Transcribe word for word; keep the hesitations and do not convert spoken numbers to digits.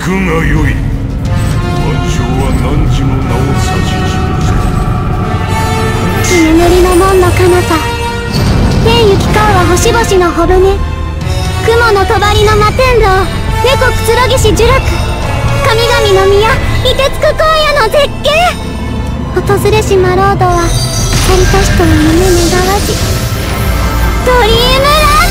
くがよい。万象は汝の名を指し示せ。 眠りの門の彼方、天行き交うは星々のほぶね。雲の帳の摩天楼、猫くつろぎし呪力、神々の宮、凍てつく荒野の絶景。訪れし魔ロードは去りたしとは夢願わじ、ドリームランド。